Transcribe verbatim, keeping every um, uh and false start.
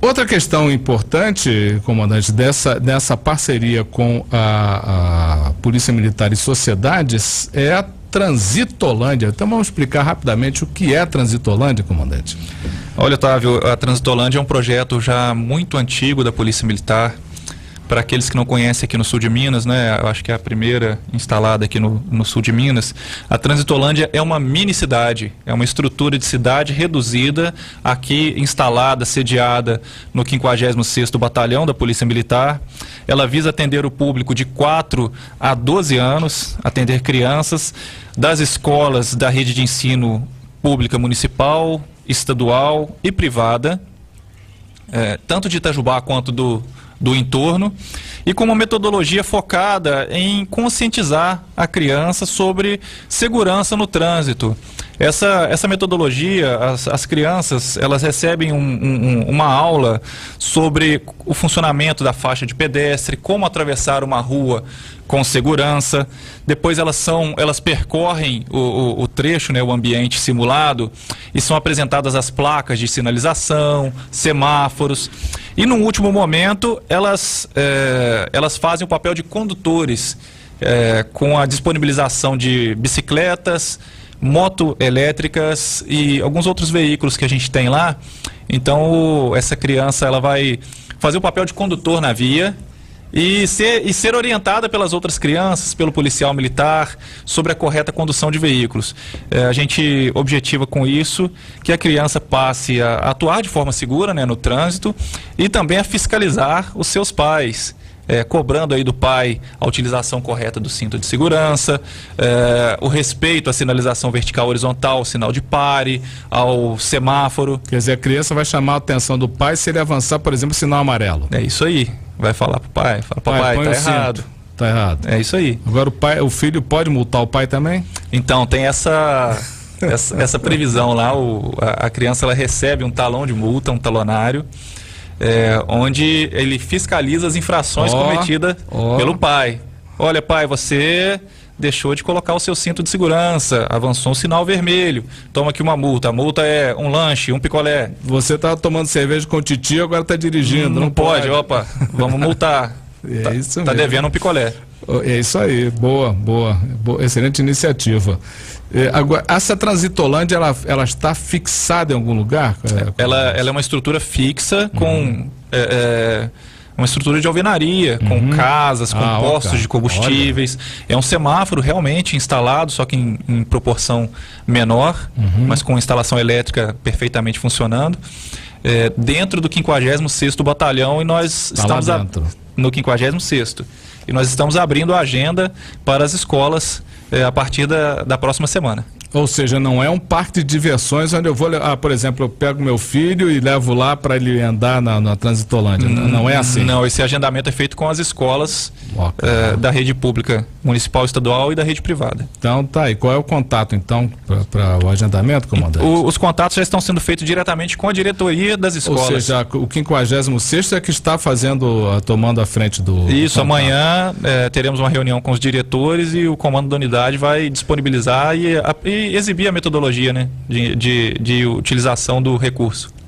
Outra questão importante, comandante, dessa, dessa parceria com a, a Polícia Militar e sociedades é a Transitolândia. Então vamos explicar rapidamente o que é a Transitolândia, comandante. Olha, Otávio, a Transitolândia é um projeto já muito antigo da Polícia Militar. Para aqueles que não conhecem aqui no sul de Minas, né, eu acho que é a primeira instalada aqui no, no sul de Minas, a Transitolândia é uma mini cidade, é uma estrutura de cidade reduzida, aqui instalada, sediada no quinquagésimo sexto Batalhão da Polícia Militar. Ela visa atender o público de quatro a doze anos, atender crianças das escolas da rede de ensino pública municipal, estadual e privada, é, tanto de Itajubá quanto do do entorno, e com uma metodologia focada em conscientizar a criança sobre segurança no trânsito. Essa, essa metodologia, as, as crianças, elas recebem um, um, uma aula sobre o funcionamento da faixa de pedestre, como atravessar uma rua com segurança. Depois elas são, elas percorrem o, o, o trecho, né, o ambiente simulado, e são apresentadas as placas de sinalização, semáforos. E no último momento, elas, é, elas fazem o papel de condutores, é, com a disponibilização de bicicletas, moto elétricas e alguns outros veículos que a gente tem lá. Então, essa criança ela vai fazer o papel de condutor na via e ser, e ser orientada pelas outras crianças, pelo policial militar, sobre a correta condução de veículos. É, a gente objetiva com isso que a criança passe a atuar de forma segura, né, no trânsito, e também a fiscalizar os seus pais. É, cobrando aí do pai a utilização correta do cinto de segurança, é, o respeito à sinalização vertical horizontal, sinal de pare, ao semáforo. Quer dizer, a criança vai chamar a atenção do pai se ele avançar, por exemplo, sinal amarelo. É isso aí. Vai falar pro pai, fala, papai, pai, tá errado. Tá errado. É isso aí. Agora o pai, o filho pode multar o pai também? Então, tem essa, essa, essa previsão lá, o, a, a criança ela recebe um talão de multa, um talonário, É, onde ele fiscaliza as infrações oh, cometidas oh. pelo pai. Olha, pai, você deixou de colocar o seu cinto de segurança, avançou um sinal vermelho, toma aqui uma multa. A multa é um lanche, um picolé. Você tá tomando cerveja com o titio, agora tá dirigindo. Não, não pode, pode, opa, vamos multar. É tá, isso tá mesmo. devendo um picolé. É isso aí, boa, boa, boa, excelente iniciativa. É, agora, essa Transitolândia, ela, ela está fixada em algum lugar? É, ela, ela é uma estrutura fixa com uhum. é, é, uma estrutura de alvenaria, uhum. com casas, com ah, postos okay. de combustíveis. Olha. É um semáforo realmente instalado, só que em, em proporção menor, uhum. mas com instalação elétrica perfeitamente funcionando. É, dentro do quinquagésimo sexto Batalhão, e nós tá estamos a, no quinquagésimo sexto. E nós estamos abrindo a agenda para as escolas é, a partir da, da próxima semana. Ou seja, não é um parque de diversões onde eu vou, ah, por exemplo, eu pego meu filho e levo lá para ele andar na, na Transitolândia. Hum, não é assim? Não, esse agendamento é feito com as escolas okay. é, da rede pública municipal, estadual e da rede privada. Então tá, e qual é o contato então para o agendamento, comandante? O, os contatos já estão sendo feitos diretamente com a diretoria das escolas. Ou seja, o quinquagésimo sexto é que está fazendo, tomando a frente do... Isso, amanhã é, teremos uma reunião com os diretores e o comando da unidade vai disponibilizar e, a, e exibir a metodologia, né, de, de, de utilização do recurso.